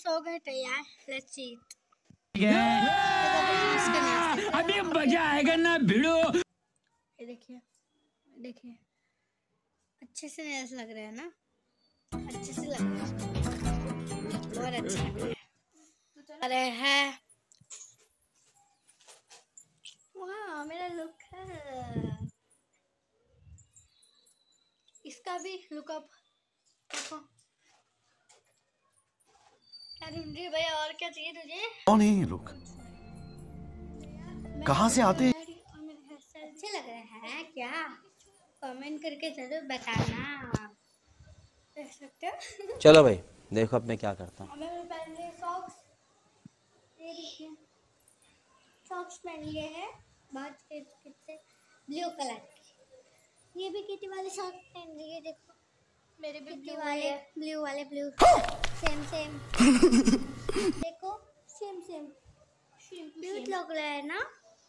Nails हो गए तैयार, लेट्स सी। अभी मजा आएगा ना भिड़ो। ये देखिए देखिए, अच्छे से नेल्स लग रहे हैं ना, अच्छे से लग रहे हैं, बहुत अच्छे लग रहे हैं। अरे है वाह, मेरा लुक है। इसका भी लुकअप देखो। क्या ढूंढ रही है भैया, और क्या चाहिए तुझे? कौन है ये लोग, कहाँ से आते हैं? अच्छे लग रहे हैं क्या? कमेंट करके जरूर बताना। देख सकते हो। चलो भाई देखो अब मैं क्या करता हूँ। मैंने पहन लिए सॉक्स, ये देखिए सॉक्स पहन लिए हैं, बहुत कितने ब्लू कलर के। ये भी किटी वाले सॉक्स पहन लिए, देखो मेरे भी ब्लू वाले, ब्लू वाले, ब्लू सेम सेम। देखो सेम सेम क्यूट लग रहा है ना,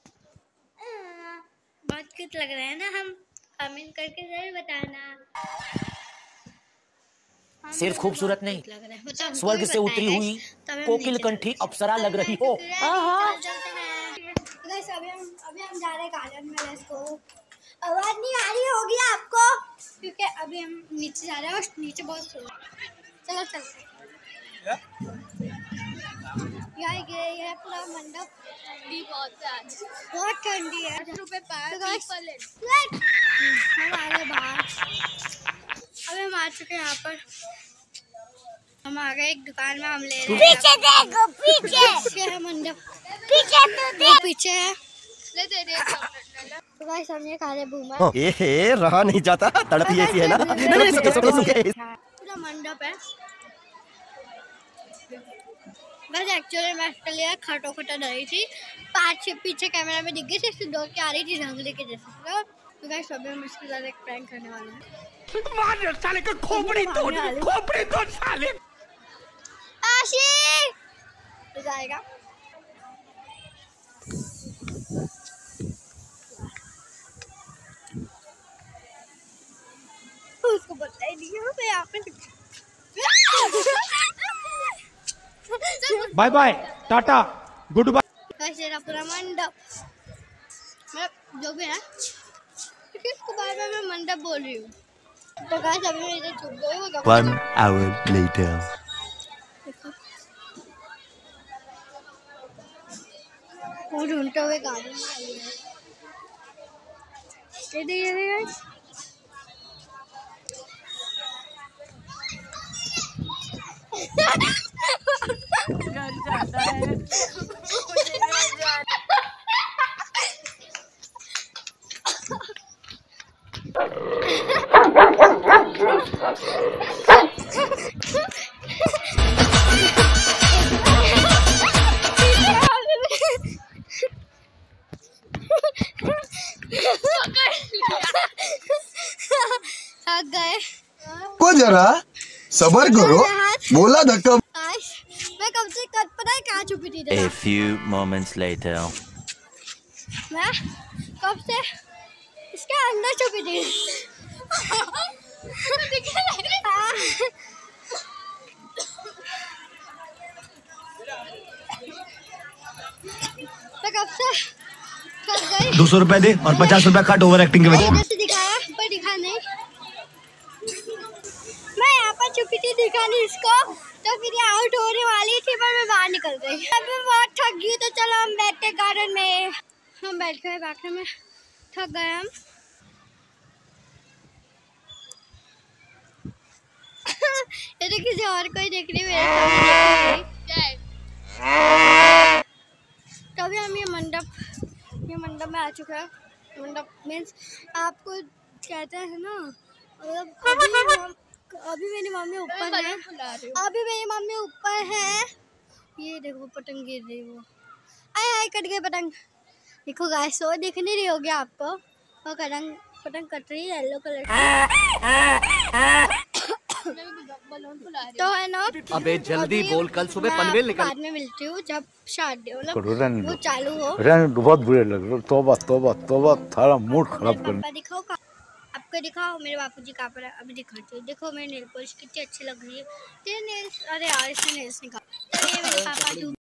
बहुत क्यूट लग रहा है ना। हम कमेंट करके जरूर बताना। सिर्फ खूबसूरत नहीं, स्वर्ग से उतरी हुई कोकिल कंठी अप्सरा लग रही हो। अभी हम जा रहे हैं गार्डन में। Let's go. आवाज नहीं आ रही होगी आपको, क्योंकि अभी हम नीचे जा रहे हैं और नीचे बहुत शोर। चलो चलते हैं। ये पूरा मंडप ठंडी बहुत है आज, बहुत ठंडी है। हम आ रहे बाहर, अभी हम आ चुके हैं यहाँ पर। हम आ गए एक दुकान में, हम ले रहे हैं। पीछे देखो, पीछे है मंडप, पीछे तो देख, पीछे है। ले दे दे। तो गाइस हम ये खा रहे बूमर। ये रहा नहीं जाता, तड़प ही ऐसी है ना। पूरा मंडप है। बस एक्चुअली मैं इसके लिए खटो खटा डरी थी, पीछे कैमरा में दिख गई थी, इससे दौड़ के आ रही थी झंगली के जैसे। तो गाइस अभी हम इसके साथ एक प्रैंक करने वाले हैं। मार साले का खोपड़ी तोड़ साले। आशी तो जाएगा। उसको पता ही नहीं है मैं यहाँ पे। Bye bye ta ta goodbye. तेरा पूरा मंडप, मैं जो भी है किसको बार बार मैं मंडप बोल रही हूँ। तो गाइस अभी मैं इधर चुप गई हूँ। 1 hour later. वो ढूंढते हुए गार्डन में आई है। ये देखिए गाइस, घर जाता है। को जरा सबर करो, बोला धक्का। मैं कब से पता है कहाँ छुपी थी। A few moments later. मैं कब से इसके अंदर छुपी थी। मैं कब से 200 रुपए दे और 50 रुपए काट ओवर एक्टिंग के वजह। दिखाया पर दिखा नहीं। मैं यहाँ पर छुपी थी, दिखा नहीं इसको, तो फिर ये आउट होने वाली थी पर मैं बाहर निकल गई। अभी बहुत थक गई, तो चलो हम बैठते गार्डन में। हम बैठ गए, बैठने में थक गए हम। ये तो किसी और को ही देख रही मेरे सामने। तो अभी हम ये मंडप में आ चुका है। मंडप मीन्स आपको कहते हैं ना, मतलब अभी मेरी मम्मी ऊपर है, ये देखो पतंग गिर रही है। वो आय कट गई पतंग। देखो गाइस, वो दिख नहीं रही होगी आपको, वो पतंग कट रही है येलो कलर की। तो है ना, अबे जल्दी बोल, कल सुबह पनवेल निकल। बाद में मिलती हूँ जब शादी वो चालू हो। बहुत बुरे लग रहे। तौबा तौबा तौबा, थारा मूड खराब कर। दिखाओ आपको, दिखाओ मेरे बापूजी कहाँ पर है, अभी दिखाती हूँ। देखो मेरी नेल पॉलिश कितनी अच्छी लग रही है। तेरे नेल्स, अरे यार इसने नेल्स निकाल। YouTube